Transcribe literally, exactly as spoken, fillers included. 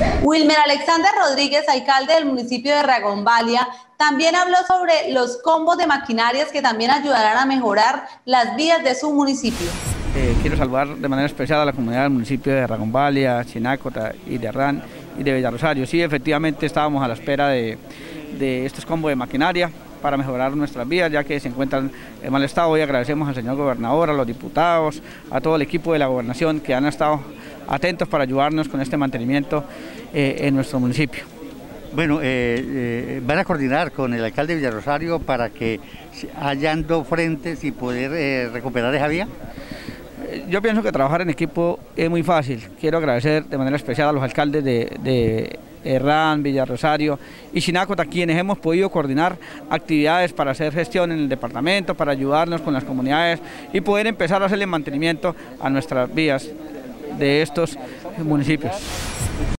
Wilmer Alexander Rodríguez, alcalde del municipio de Ragonvalia, también habló sobre los combos de maquinarias que también ayudarán a mejorar las vías de su municipio. Eh, quiero saludar de manera especial a la comunidad del municipio de Ragonvalia, Chinácota y de Arrán y de Villarrosario. Sí, efectivamente estábamos a la espera de, de estos combos de maquinaria para mejorar nuestras vías, ya que se encuentran en mal estado. Hoy agradecemos al señor gobernador, a los diputados, a todo el equipo de la gobernación que han estado atentos para ayudarnos con este mantenimiento eh, en nuestro municipio. Bueno, eh, eh, van a coordinar con el alcalde de Villarrosario para que hayan dos frentes y poder eh, recuperar esa vía. Yo pienso que trabajar en equipo es muy fácil. Quiero agradecer de manera especial a los alcaldes de, de Herrán, Villarrosario y Chinácota, quienes hemos podido coordinar actividades para hacer gestión en el departamento, para ayudarnos con las comunidades y poder empezar a hacerle mantenimiento a nuestras vías de estos municipios.